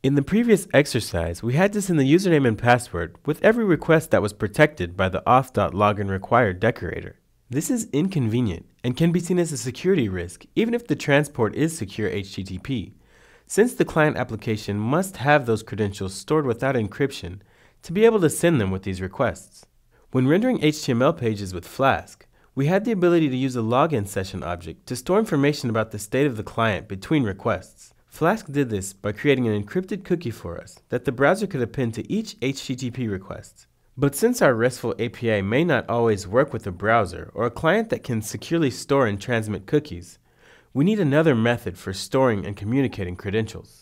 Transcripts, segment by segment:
In the previous exercise, we had to send the username and password with every request that was protected by the auth.login required decorator. This is inconvenient and can be seen as a security risk even if the transport is secure HTTP, since the client application must have those credentials stored without encryption to be able to send them with these requests. When rendering HTML pages with Flask, we had the ability to use a login session object to store information about the state of the client between requests. Flask did this by creating an encrypted cookie for us that the browser could append to each HTTP request. But since our RESTful API may not always work with a browser or a client that can securely store and transmit cookies, we need another method for storing and communicating credentials.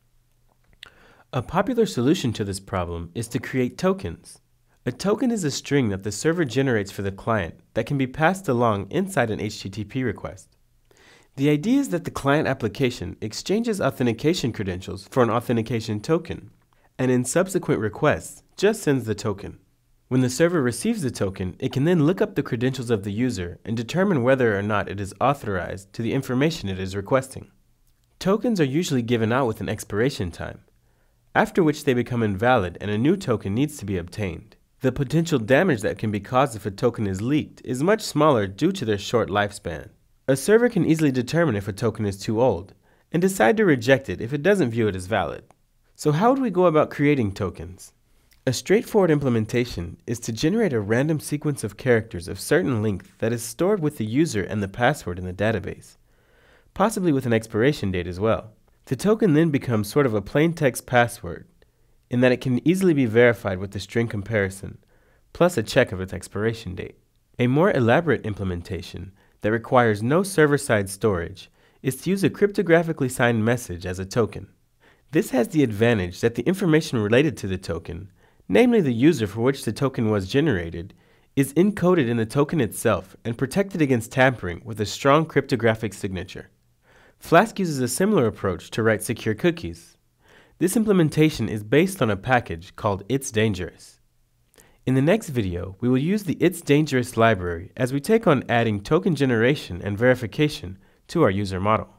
A popular solution to this problem is to create tokens. A token is a string that the server generates for the client that can be passed along inside an HTTP request. The idea is that the client application exchanges authentication credentials for an authentication token, and in subsequent requests, just sends the token. When the server receives the token, it can then look up the credentials of the user and determine whether or not it is authorized to the information it is requesting. Tokens are usually given out with an expiration time, after which they become invalid and a new token needs to be obtained. The potential damage that can be caused if a token is leaked is much smaller due to their short lifespan. A server can easily determine if a token is too old and decide to reject it if it doesn't view it as valid. So how would we go about creating tokens? A straightforward implementation is to generate a random sequence of characters of certain length that is stored with the user and the password in the database, possibly with an expiration date as well. The token then becomes sort of a plain text password in that it can easily be verified with the string comparison, plus a check of its expiration date. A more elaborate implementation that requires no server-side storage is to use a cryptographically signed message as a token. This has the advantage that the information related to the token, namely the user for which the token was generated, is encoded in the token itself and protected against tampering with a strong cryptographic signature. Flask uses a similar approach to write secure cookies. This implementation is based on a package called It's Dangerous. In the next video, we will use the It's Dangerous library as we take on adding token generation and verification to our user model.